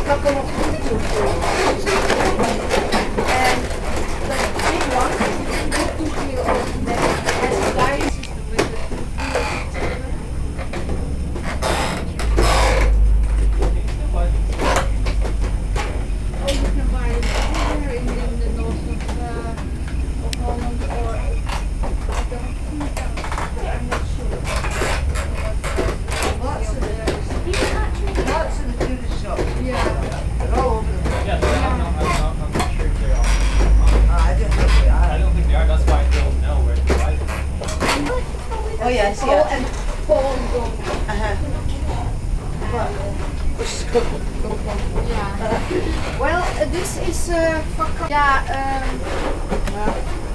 And the big one, that took me over there, has a diet system with the oh, you can buy it here in the north of Holland, or I don't think I'm not sure. Lots in the food shop. Yeah. They're all over the place. Yeah, I'm not sure if they are. I don't think they are. I don't think they are. That's why I don't know where to buy them. Oh yes, Oh, yeah. and Poland. Which is good. Yeah. Well, this is for yeah.